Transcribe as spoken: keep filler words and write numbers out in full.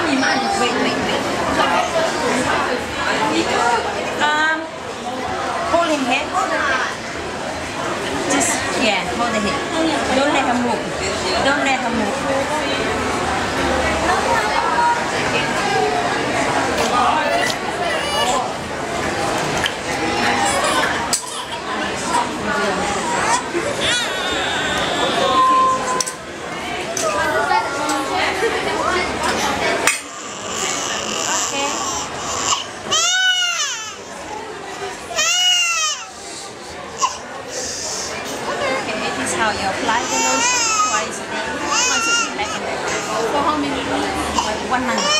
Wait, wait, wait. Um, hold her head. Just, yeah, hold the head. Don't let her move. Don't let her move. How you apply the lotion twice a day, once a day, like in the for how many weeks? One month.